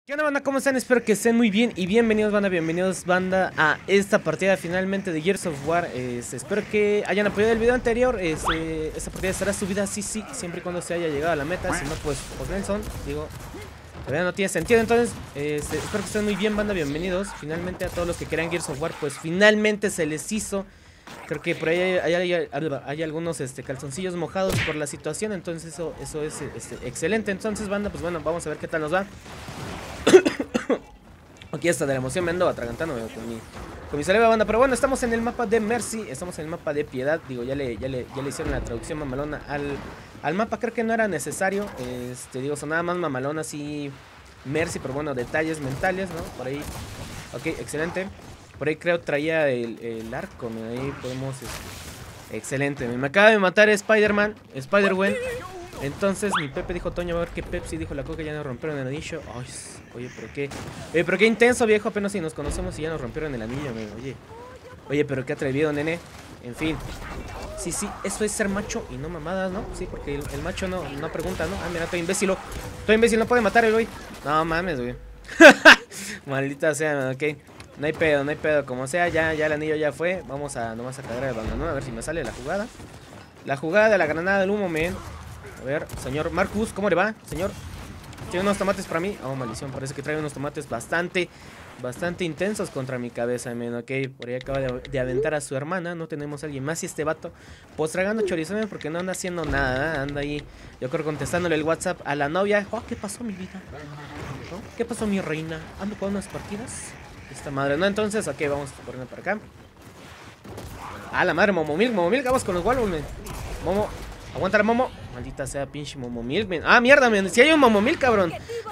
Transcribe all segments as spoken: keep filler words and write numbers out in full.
¿Qué onda, banda? ¿Cómo están? Espero que estén muy bien y bienvenidos, banda, bienvenidos, banda, a esta partida finalmente de Gears of War. Este, espero que hayan apoyado el video anterior. Este, esta partida estará subida, sí, sí, siempre y cuando se haya llegado a la meta. Si no, pues, pues Nelson, digo, todavía no tiene sentido. Entonces, este, espero que estén muy bien, banda, bienvenidos. Finalmente a todos los que querían Gears of War, pues finalmente se les hizo. Creo que por ahí hay, hay, hay, hay algunos este, calzoncillos mojados por la situación, entonces eso, eso es este, excelente. Entonces, banda, pues bueno, vamos a ver qué tal nos va. Aquí está, de la emoción me ando atragantando con mi, con mi saliva, banda. Pero bueno, estamos en el mapa de Mercy, estamos en el mapa de Piedad. Digo, ya le, ya le, ya le hicieron la traducción mamalona al, al mapa. Creo que no era necesario, este, digo, sonaba más mamalona así Mercy, pero bueno, detalles mentales, ¿no? Por ahí, ok, excelente. Por ahí creo traía el, el arco, mira, ahí podemos, este, excelente. Me acaba de matar Spider-Man, Spider-Gwen. Entonces mi Pepe dijo, Toño, a ver qué Pepsi dijo la coca, ya nos rompieron el anillo. Ay, oye, pero qué, oye, pero qué intenso, viejo, apenas si nos conocemos y ya nos rompieron el anillo, amigo. Oye, oye, pero qué atrevido, nene. En fin, sí, sí, eso es ser macho y no mamadas, ¿no? Sí, porque el, el macho no, no pregunta, ¿no? Ah, mira, estoy imbécil, estoy imbécil, no puede matar el güey. No mames, güey. Maldita sea, ok. No hay pedo, no hay pedo, como sea, ya, ya el anillo ya fue. Vamos a nomás a cagar el banda, ¿no? A ver si me sale la jugada. La jugada de la granada del humo, men. A ver, señor Marcus, ¿cómo le va, señor? ¿Tiene unos tomates para mí? Oh, maldición, parece que trae unos tomates bastante, bastante intensos contra mi cabeza, men, ok. Por ahí acaba de, de aventar a su hermana, no tenemos a alguien más. Y este vato, pues tragando chorizones porque no anda haciendo nada, ¿eh? Anda ahí, yo creo, contestándole el WhatsApp a la novia. Oh, ¿qué pasó, mi vida? ¿No? ¿Qué pasó, mi reina? ¿Ando con unas partidas? Esta madre, ¿no? Entonces, ok, vamos a ponerme para acá. Ah, la madre, Momomilk, Momomilk, vamos con los Walrus, men. Momo, aguanta la Momo. Maldita sea, pinche Momomilk, men. Ah, mierda, men. Si hay un Momomilk, cabrón.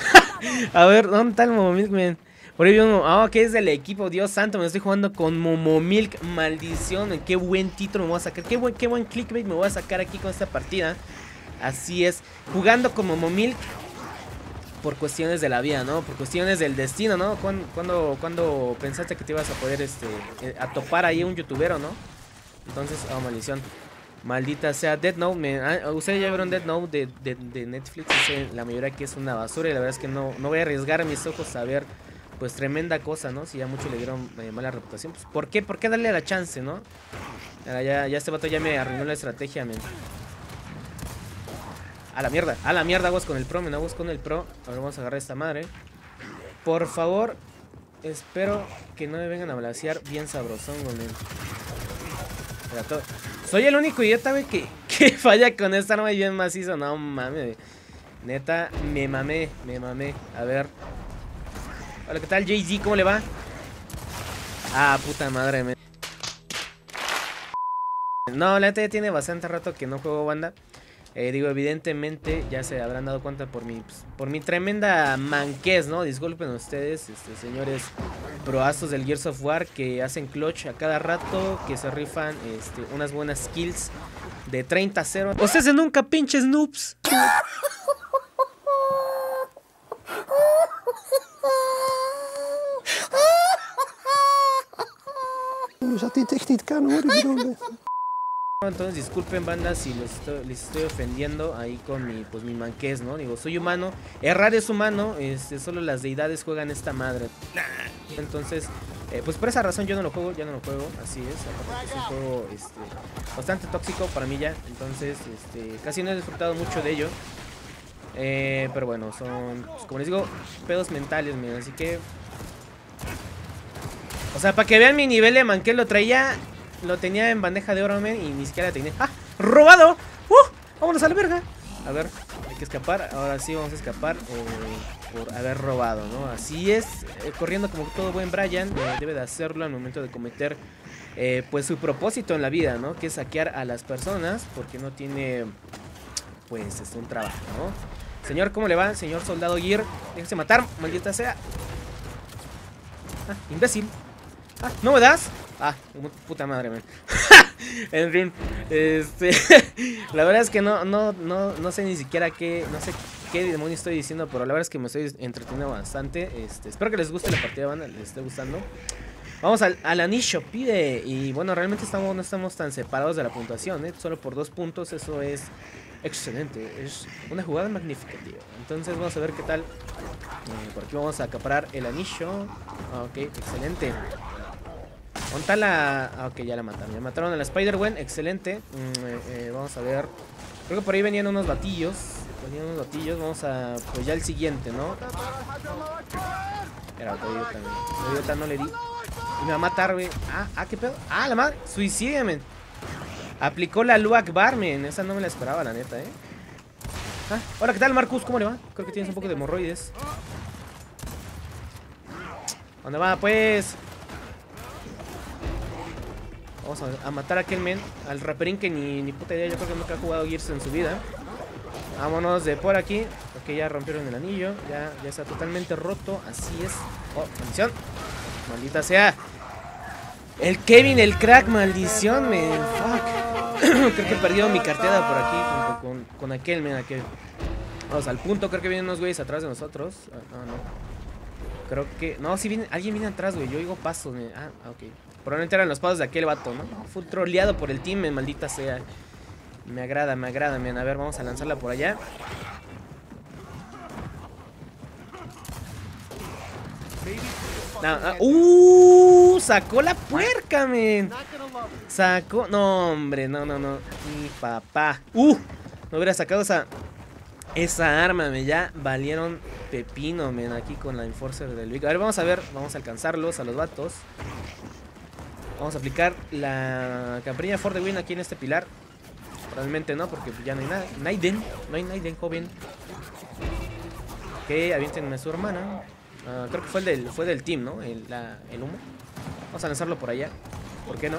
A ver, ¿dónde está el Momomilk, men? Por ahí vi un... Ah, que es del equipo. Dios santo, me estoy jugando con Momomilk. Maldición, men. Qué buen título me voy a sacar. Qué buen, qué buen clickbait me voy a sacar aquí con esta partida. Así es. Jugando con Momomilk. Por cuestiones de la vida, ¿no? Por cuestiones del destino, ¿no? ¿Cuándo, cuando, cuando pensaste que te ibas a poder, este... Eh, a topar ahí un youtubero, ¿no? Entonces, oh, maldición. Maldita sea, Death Note, me, ah, ustedes ya vieron Death Note de, de, de Netflix, dice la mayoría que es una basura y la verdad es que no, no voy a arriesgar mis ojos a ver, pues tremenda cosa, ¿no? Si ya muchos le dieron eh, mala reputación, pues ¿por qué? ¿Por qué darle la chance, no? Ahora ya, ya este vato ya me arruinó la estrategia, men. A la mierda, a la mierda, aguas con el pro, men, aguas con el pro. Ahora vamos a agarrar esta madre. Por favor, espero que no me vengan a blasear bien sabrosón, men. Soy el único idiota, güey, que, que falla con esta arma y bien macizo. No mames, neta, me mamé, me mamé. A ver. Hola, ¿qué tal, Jay-Z? ¿Cómo le va? Ah, puta madre, me... No, la neta ya tiene bastante rato que no juego, banda. Eh, digo, evidentemente ya se habrán dado cuenta por mi, pues, por mi tremenda manquez, ¿no? Disculpen ustedes, este, señores proazos del Gears of War que hacen clutch a cada rato, que se rifan este, unas buenas kills de treinta a cero. Ustedes nunca, pinches noobs. Dat dit echt niet kan, hoor. Ik bedoel... Entonces disculpen, banda, si los estoy, les estoy ofendiendo ahí con mi, pues, mi manquez, ¿no? Digo, soy humano, errar es humano, este, solo las deidades juegan esta madre. Entonces, eh, pues por esa razón yo no lo juego, ya no lo juego, así es. Aparte es un juego este, bastante tóxico para mí ya, entonces este, casi no he disfrutado mucho de ello. Eh, pero bueno, son, pues, como les digo, pedos mentales, miren, así que... O sea, para que vean mi nivel de manquez, lo traía... Lo tenía en bandeja de oro, men, y ni siquiera la tenía. ¡Ah! ¡Robado! ¡Uh! ¡Vámonos a la verga! A ver, hay que escapar. Ahora sí vamos a escapar eh, por haber robado, ¿no? Así es, eh, corriendo como todo buen Brian. Eh, debe de hacerlo al momento de cometer, eh, pues, su propósito en la vida, ¿no? Que es saquear a las personas porque no tiene, pues, es un trabajo, ¿no? Señor, ¿cómo le va? Señor Soldado Gear, déjese matar, maldita sea. Ah, imbécil. Ah, ¿no me das? Ah, puta madre, man. En fin, este la verdad es que no, no, no, no sé ni siquiera qué, no sé qué demonio estoy diciendo, pero la verdad es que me estoy entreteniendo bastante. Este, espero que les guste la partida, banda, les esté gustando. Vamos al, al anillo, pide. Y bueno, realmente estamos, no estamos tan separados de la puntuación, ¿eh? Solo por dos puntos, eso es Excelente, es una jugada magnífica, tío. Entonces vamos a ver qué tal. Eh, por aquí vamos a acaparar el anillo. Ah, ok, excelente. ¿Dónde está la...? Ah, ok, ya la mataron. Ya mataron a la Spider-Gwen, excelente. Mm, eh, eh, vamos a ver. Creo que por ahí venían unos batillos. Venían unos batillos. Vamos a... Pues ya el siguiente, ¿no? Era otro idiota, otro idiota no le di. Y me va a matar, güey. Ah, ah, qué pedo. Ah, la madre. Suicídame. Aplicó la Luak Barmen. Esa no me la esperaba, la neta, eh. Ah, hola, ¿qué tal, Marcus? ¿Cómo le va? Creo que tienes un poco de hemorroides. ¿Dónde va, pues? Vamos a, a matar a aquel men. Al raperín que ni, ni puta idea. Yo creo que nunca ha jugado Gears en su vida. Vámonos de por aquí. Ok, ya rompieron el anillo. Ya, ya está totalmente roto. Así es. Oh, maldición. Maldita sea. El Kevin, el crack, maldición, man. Fuck. Creo que he perdido mi cartera por aquí junto con, con aquel, men, aquel. Vamos al punto. Creo que vienen unos güeyes atrás de nosotros. Ah, no, no. Creo que... No, si viene... Alguien viene atrás, güey. Yo oigo pasos, man. Ah, ok. Probablemente eran los pasos de aquel vato, ¿no? Full troleado por el team, man, maldita sea. Me agrada, me agrada, man. A ver, vamos a lanzarla por allá. No, no. ¡Uh! Sacó la puerca, men. Sacó... No, hombre, no, no, no. Mi papá. ¡Uh! No hubiera sacado esa... Esa arma, me ya valieron pepino, men, aquí con la Enforcer del Vic. A ver, vamos a ver, vamos a alcanzarlos a los vatos. Vamos a aplicar la campanilla for the win aquí en este pilar. Probablemente no, porque ya no hay nada. Naiden, no hay Naiden, joven. Ok, aviéntenme a su hermana. Uh, creo que fue, el del, fue del team, ¿no? El, la, el humo. Vamos a lanzarlo por allá. ¿Por qué no?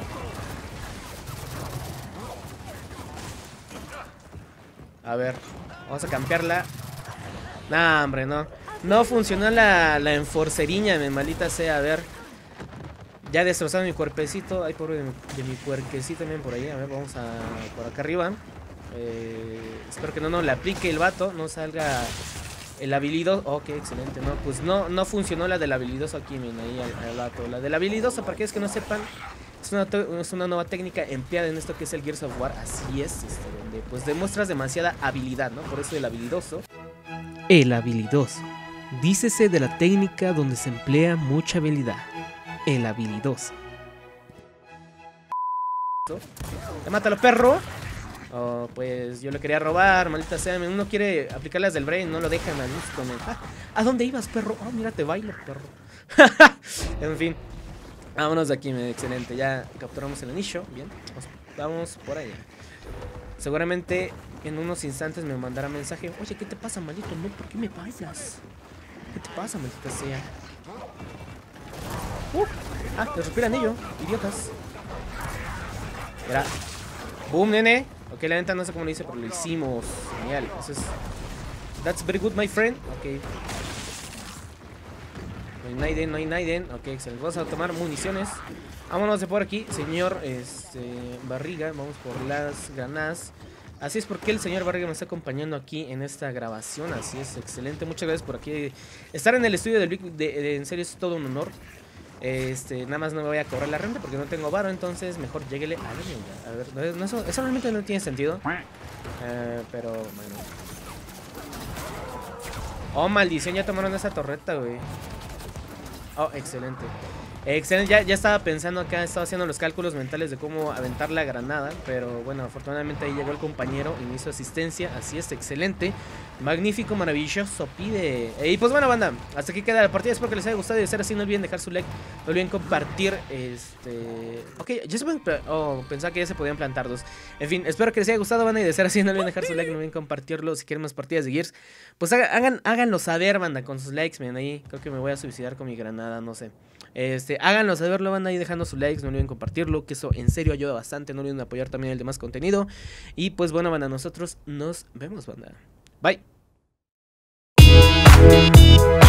A ver, vamos a campearla. Nah, hombre, no. No funcionó la, la enforceriña, me maldita sea. A ver. Ya destrozaron mi cuerpecito. Ay, pobre de mi, de mi puerquecito también por ahí. A ver, vamos a por acá arriba. Eh, espero que no nos le aplique el vato. No salga el habilidoso. Ok, excelente. No, pues no, no funcionó la del habilidoso aquí, miren, ahí al, al vato. La del habilidoso, para aquellos que no sepan, es una, es una nueva técnica empleada en esto que es el Gears of War. Así es, este, donde pues demuestras demasiada habilidad, ¿no? Por eso el habilidoso. El habilidoso. Dícese de la técnica donde se emplea mucha habilidad. El habilidoso. ¿Te mátalo, perro? Oh, pues yo le quería robar, maldita sea. Uno quiere aplicar las del brain, no lo dejan a gusto. Ah, ¿a dónde ibas, perro? Oh, mira, te bailo, perro. En fin. Vámonos de aquí, excelente. Ya capturamos el anillo. Bien, vamos, vamos por allá. Seguramente en unos instantes me mandará mensaje. Oye, ¿qué te pasa, maldito? No, ¿por qué me bailas? ¿Qué te pasa, maldita sea? Uh, ah, les rompí el anillo, idiotas. Mira. Boom, nene. Ok, la neta no sé cómo lo hice, pero lo hicimos. Genial. Eso es... That's very good, my friend. Ok. No hay Naiden, no hay Naiden. Ok, excelente. Vamos a tomar municiones. Vámonos de por aquí, señor este, Barriga. Vamos por las granadas. Así es porque el señor Barriga me está acompañando aquí en esta grabación. Así es, excelente. Muchas gracias por aquí. Estar en el estudio del Vic, de, de, en serio, es todo un honor. Este, nada más no me voy a cobrar la renta porque no tengo varo, entonces mejor lléguele a la mierda. A ver, no, eso, eso realmente no tiene sentido. Uh, pero bueno. Oh, maldición, ya tomaron esa torreta, güey. Oh, excelente. Excelente, ya, ya estaba pensando acá, estaba haciendo los cálculos mentales de cómo aventar la granada. Pero bueno, afortunadamente ahí llegó el compañero y me hizo asistencia. Así es, excelente. Magnífico, maravilloso, pide. Y pues bueno, banda, hasta aquí queda la partida. Espero que les haya gustado y de ser así no olviden dejar su like. No olviden compartir. Este... Ok, ya se pueden... Oh, pensaba que ya se podían plantar dos. En fin, espero que les haya gustado, banda, y de ser así no olviden dejar su like. No olviden compartirlo si quieren más partidas de Gears. Pues hagan, háganlo saber, banda, con sus likes, miren ahí. Creo que me voy a suicidar con mi granada, no sé. Este, háganlo saberlo, van ahí dejando sus likes, no olviden compartirlo, que eso en serio ayuda bastante. No olviden apoyar también el demás contenido. Y pues bueno, banda, nosotros nos vemos, banda. Bye.